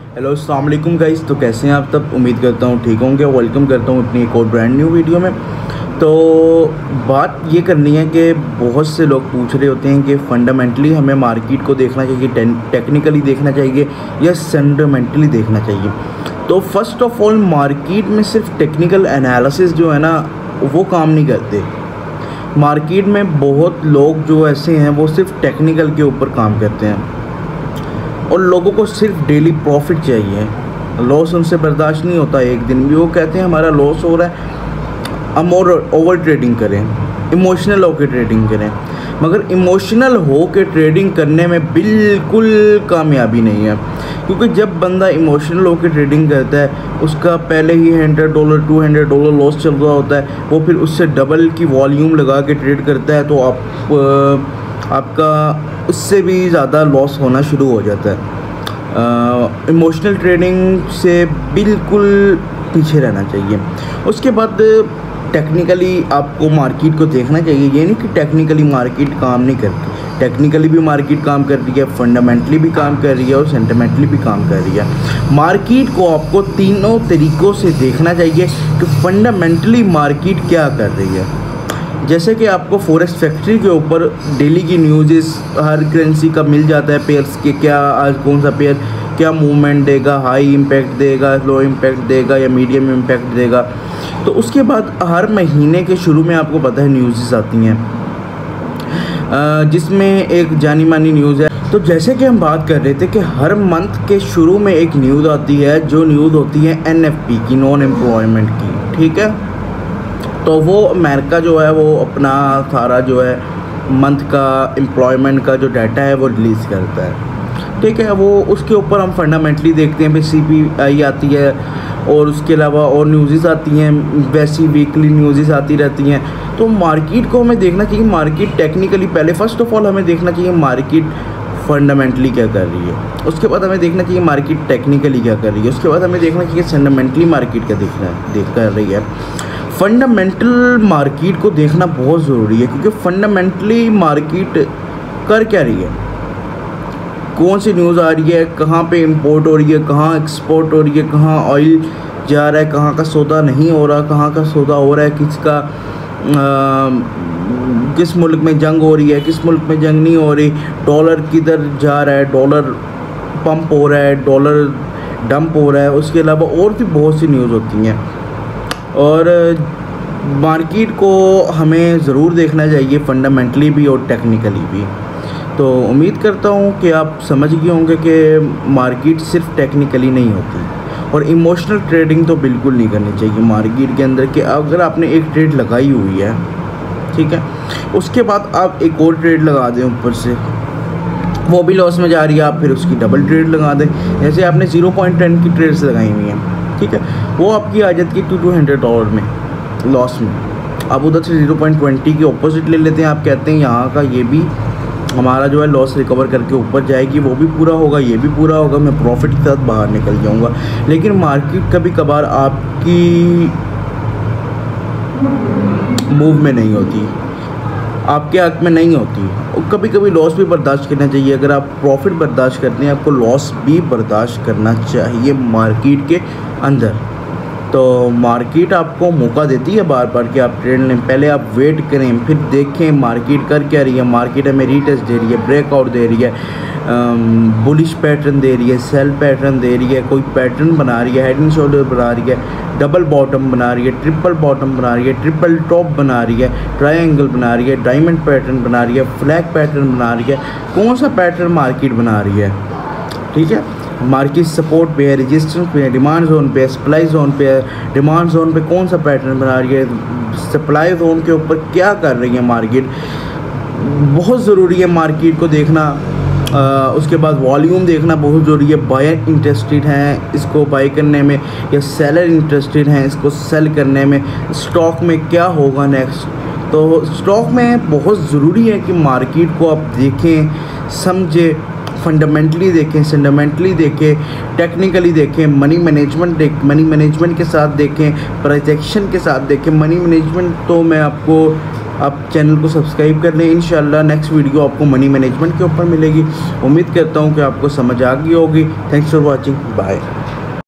Hello अस्सलाम वालेकुम guys. तो कैसे हैं आप सब? उम्मीद करता हूँ ठीक होंगे। वेलकम करता हूँ अपनी एक और ब्रांड न्यू वीडियो में। तो बात ये करनी है कि बहुत से लोग पूछ रहे होते हैं कि फंडामेंटली हमें मार्केट को देखना चाहिए, टेक्निकली देखना चाहिए या फंडामेंटली देखना चाहिए। तो फर्स्ट ऑफ ऑल मार्केट में सिर्फ टेक्निकल एनालिसिस जो है ना वो काम नहीं करते। मार्केट में बहुत लोग जो ऐसे हैं वो सिर्फ टेक्निकल के ऊपर काम करते हैं और लोगों को सिर्फ डेली प्रॉफिट चाहिए। लॉस उनसे बर्दाश्त नहीं होता एक दिन भी। वो कहते हैं हमारा लॉस हो रहा है, हम और ओवर ट्रेडिंग करें, इमोशनल होकर ट्रेडिंग करें। मगर इमोशनल हो के ट्रेडिंग करने में बिल्कुल कामयाबी नहीं है, क्योंकि जब बंदा इमोशनल होकर ट्रेडिंग करता है उसका पहले ही $100 $200 लॉस चल रहा होता है, वो फिर उससे डबल की वॉल्यूम लगा के ट्रेड करता है तो आपका उससे भी ज़्यादा लॉस होना शुरू हो जाता है। इमोशनल ट्रेडिंग से बिल्कुल पीछे रहना चाहिए। उसके बाद टेक्निकली आपको मार्केट को देखना चाहिए। ये नहीं कि टेक्निकली मार्केट काम नहीं करती, टेक्निकली भी मार्केट काम कर रही है, फंडामेंटली भी काम कर रही है और सेंटिमेंटली भी काम कर रही है। मार्केट को आपको तीनों तरीक़ों से देखना चाहिए कि फंडामेंटली मार्केट क्या कर रही है। जैसे कि आपको फॉरेक्स फैक्ट्री के ऊपर डेली की न्यूज़ हर करेंसी का मिल जाता है, पेयर्स के क्या आज कौन सा पेयर क्या मूवमेंट देगा, हाई इम्पैक्ट देगा, लो इम्पैक्ट देगा या मीडियम इम्पैक्ट देगा। तो उसके बाद हर महीने के शुरू में आपको पता है न्यूज़ आती हैं, जिसमें एक जानी मानी न्यूज़ है। तो जैसे कि हम बात कर रहे थे कि हर मंथ के शुरू में एक न्यूज़ आती है, जो न्यूज़ होती है NFP की, नॉन एम्प्लॉयमेंट की, ठीक है। तो वो अमेरिका जो है वो अपना सारा जो है मंथ का एम्प्लॉयमेंट का जो डाटा है वो रिलीज़ करता है, ठीक है। वो उसके ऊपर हम फंडामेंटली देखते हैं, फिर CPI आती है और उसके अलावा और न्यूज़ आती हैं, वैसी वीकली न्यूज़ आती रहती हैं। तो मार्केट को हमें देखना चाहिए, मार्केट टेक्निकली पहले फर्स्ट ऑफ ऑल हमें देखना चाहिए मार्केट फंडामेंटली क्या कर रही है। उसके बाद हमें देखना चाहिए मार्केट टेक्निकली क्या कर रही है। उसके बाद हमें देखना चाहिए फंडामेंटली मार्केट क्या देख कर रही है। फंडामेंटल मार्केट को देखना बहुत ज़रूरी है, क्योंकि फंडामेंटली मार्केट कर क्या रही है, कौन सी न्यूज़ आ रही है, कहाँ पे इंपोर्ट हो रही है, कहाँ एक्सपोर्ट हो रही है, कहाँ ऑयल जा रहा है, कहाँ का सौदा नहीं हो रहा, कहाँ का सौदा हो रहा है, किस मुल्क में जंग हो रही है, किस मुल्क में जंग नहीं हो रही, डॉलर किधर जा रहा है, डॉलर पंप हो रहा है, डॉलर डंप हो रहा है। उसके अलावा और भी बहुत सी न्यूज़ होती हैं और मार्केट को हमें ज़रूर देखना चाहिए फंडामेंटली भी और टेक्निकली भी। तो उम्मीद करता हूँ कि आप समझ गए होंगे कि मार्केट सिर्फ टेक्निकली नहीं होती और इमोशनल ट्रेडिंग तो बिल्कुल नहीं करनी चाहिए मार्केट के अंदर। कि अगर आपने एक ट्रेड लगाई हुई है, ठीक है, उसके बाद आप एक और ट्रेड लगा दें ऊपर से, वो भी लॉस में जा रही है, आप फिर उसकी डबल ट्रेड लगा दें। जैसे आपने 0.10 की ट्रेड्स लगाई हुई हैं, ठीक है, वो आपकी आ जाती है $200 में लॉस में। आप उधर से 0.20 के ऑपोजिट ले लेते हैं, आप कहते हैं यहाँ का ये भी हमारा जो है लॉस रिकवर करके ऊपर जाएगी, वो भी पूरा होगा, ये भी पूरा होगा, मैं प्रॉफिट के साथ बाहर निकल जाऊँगा। लेकिन मार्केट कभी कभार आपकी मूव में नहीं होती, आपके हक में नहीं होती, और कभी कभी लॉस भी बर्दाश्त करना चाहिए। अगर आप प्रॉफिट बर्दाश्त करते हैं, आपको लॉस भी बर्दाश्त करना चाहिए मार्केट के अंदर। तो मार्केट आपको मौका देती है बार बार कि आप ट्रेड लें, पहले आप वेट करें, फिर देखें मार्केट कर क्या रही है। मार्केट हमें रीटेस्ट दे रही है, ब्रेकआउट दे रही है, बुलिश पैटर्न दे रही है, सेल पैटर्न दे रही है, कोई पैटर्न बना रही है, हेड एंड शोल्डर बना रही है, डबल बॉटम बना रही है, ट्रिपल बॉटम बना रही है, ट्रिपल टॉप बना रही है, ट्रायंगल बना रही है, डायमंड पैटर्न बना रही है, फ्लैग पैटर्न बना रही है। कौन सा पैटर्न मार्केट बना रही है, ठीक है। मार्केट सपोर्ट पे है, रेजिस्टेंस पे है, डिमांड जोन पे है, सप्लाई जोन पे है। डिमांड जोन पे कौन सा पैटर्न बना रही है, सप्लाई जोन के ऊपर क्या कर रही है मार्केट, बहुत ज़रूरी है मार्केट को देखना। उसके बाद वॉल्यूम देखना बहुत ज़रूरी है। बायर इंटरेस्टेड हैं इसको बाय करने में या सेलर इंटरेस्टेड हैं इसको सेल करने में। स्टॉक में क्या होगा नेक्स्ट, तो स्टॉक में बहुत ज़रूरी है कि मार्केट को आप देखें, समझें, फंडामेंटली देखें, सेंडामेंटली देखें, टेक्निकली देखें, मनी मैनेजमेंट के साथ देखें, प्राइस एक्शन के साथ देखें। मनी मैनेजमेंट तो मैं आपको आप चैनल को सब्सक्राइब कर लें। इंशाल्लाह नेक्स्ट वीडियो आपको मनी मैनेजमेंट के ऊपर मिलेगी। उम्मीद करता हूँ कि आपको समझ आ गई होगी। Thanks for watching, bye.